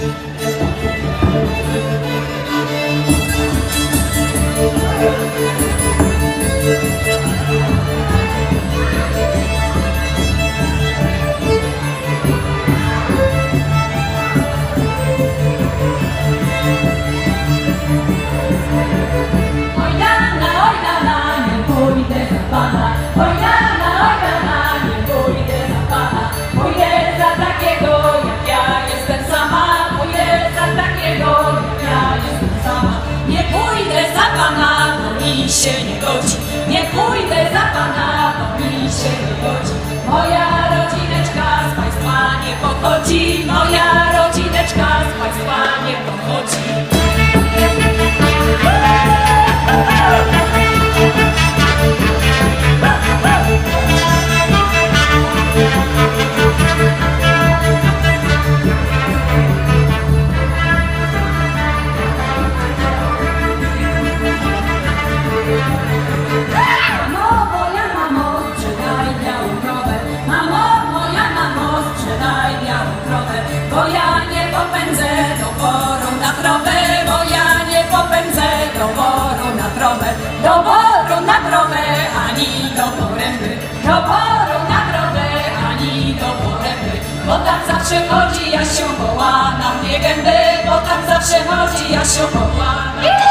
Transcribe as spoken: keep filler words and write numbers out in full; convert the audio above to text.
się nie godzi, nie pójdę za pana, bo mi się nie godzi. Moja rodzineczka z państwa nie pochodzi, moja rodzineczka z państwa nie pochodzi. Bo ja nie popędzę do woru na trowę, bo ja nie popędzę do woru na trowę, do woru na trowę, ani do poręby, do woru na trowę, ani do poręby, bo tam zawsze chodzi Jasio woła na mnie gęby, bo tam zawsze chodzi Jasio woła na mnie.